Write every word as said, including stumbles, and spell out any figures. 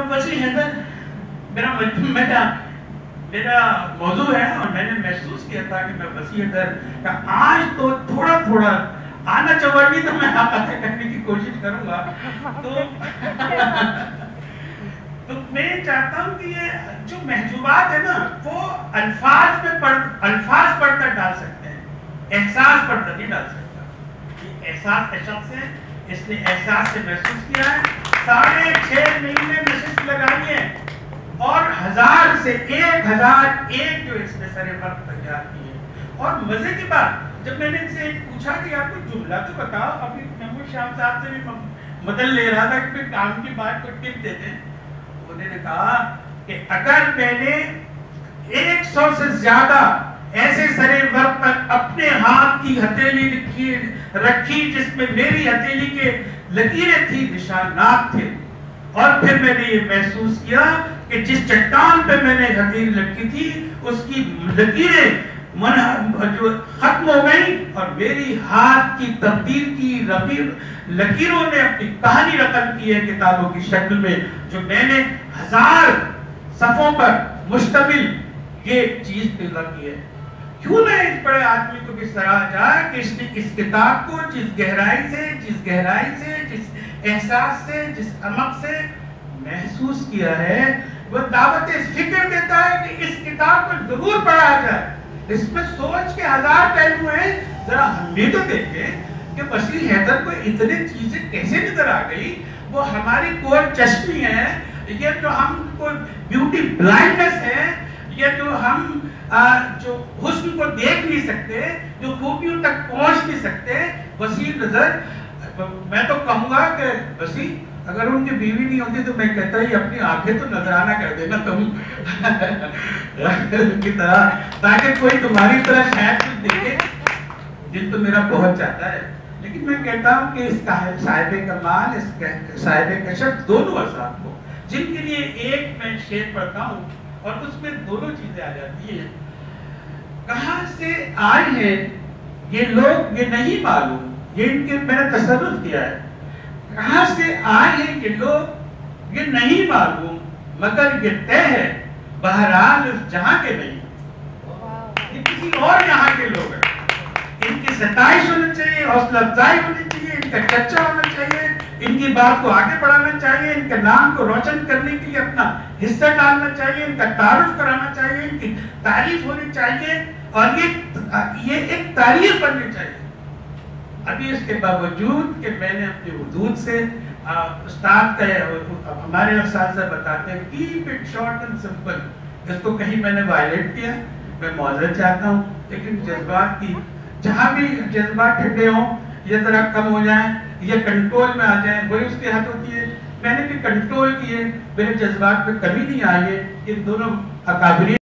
वसी हैदर मेरा मेरा मेरा मौजू है और मैंने महसूस किया था कि मैं वसी हैदर का आज तो थोड़ा थोड़ा आना चवड़ी तो मैं आता करने की कोशिश करूंगा। तो तो मैं चाहता हूं कि ये जो महजूबात है ना वो अल्फाज में पढ़ अल्फाज पढ़कर डाल सकते हैं, एहसास पढ़कर नहीं डाल सकता। ये एहसास का शख्स है, इसने एहसास से महसूस किया है, साढ़े छह महीने नशिस्त लगाई है और हजार से एक हजार एक जो इसने सरे वक्त तैयार की है। और मजे की बात, जब मैंने इनसे पूछा कि आप कोई जुमला तो बताओ, अभी महमूद शाह साहब से भी मदद ले रहा था कि काम की बात को टिप देते, उन्होंने कहा कि अगर मैंने एक सौ से ज्यादा ऐसे सरे वर्क पर अपने हाथ की हथेली रखी रखी जिसमें मेरी हथेली के लकीरें थी, निशानात थे, और फिर मैंने ये महसूस किया कि जिस चट्टान पे मैंने हथेली रखी थी उसकी लकीरें जो खत्म हो गई और मेरी हाथ की तब्दील की लकीरों ने अपनी कहानी रकम की है किताबों की शक्ल में, जो मैंने हजार सफों पर मुश्तमिल ये चीज पैदा की है। क्यों ना इस बड़े आदमी को भी सराहा जाए कि इसने इस किताब को जिस गहराई से जिस गहराई से जिस एहसास से जिस अमक से महसूस किया है, वो दावत फिक्र देता है कि इस किताब को जरूर पढ़ा जाए। इसमें सोच के हजार पहलू हैं, जरा हम भी तो देखें कि वसी हैदर को इतनी चीजें कैसे नजर आ गई। वो हमारी कोई चश्मी है, ये जो हमको ब्यूटी ब्लाइंडनेस है, ये जो हम आ, जो हुस्न को देख नहीं सकते, जो खूबियों तक पहुंच नहीं सकते, वसी नजर। मैं तो कहूंगा कि वसी अगर उनकी बीवी नहीं होती तो मैं कहता ही अपनी आंखें तो नजराना कर देना तुम की तरह, ताकि कोई तुम्हारी तरह शायद कुछ देखे। दिल तो मेरा बहुत चाहता है, लेकिन मैं कहता हूँ कि इस साहिब कमाल, इस साहिब कशफ दोनों असाब को, जिनके लिए एक मैं शेर पढ़ता हूँ और उसमें दोनों चीजें आ जाती हैं। कहां से आए हैं ये लोग ये नहीं मालूम, ये इनके मैंने तसर्रुफ किया है। कहां से आए हैं ये लोग ये नहीं मालूम, मगर ये तय है बहरहाल उस जहां के नहीं, ये किसी और यहाँ के लोग हैं। इनकी सताइश होनी चाहिए, हौसला अफजाई होनी चाहिए, इनका चर्चा होना चाहिए, इनकी बात को आगे बढ़ाना चाहिए, इनके नाम को रोशन करने के लिए अपना हिस्सा डालना चाहिए, इनका तारुफ कराना चाहिए, इनकी तारीफ होनी चाहिए और ये ये एक तारीफ बननी चाहिए। अभी इसके बावजूद कि मैंने अपनी हुदूद से उस्ताद का हमारे उस्ताद से बताते हैं keep it short and simple, इसको कहीं मैंने वायलेट किया, मैं मौजूद चाहता हूँ, लेकिन जज्बात की जहाँ भी जज्बात ठंडे हों, ये जरा कम हो जाए, ये कंट्रोल में आ जाए, वही उसके हाथ होती है। मैंने भी कंट्रोल किए, मेरे जज्बात में कमी नहीं आई है। इन दोनों अकाबरी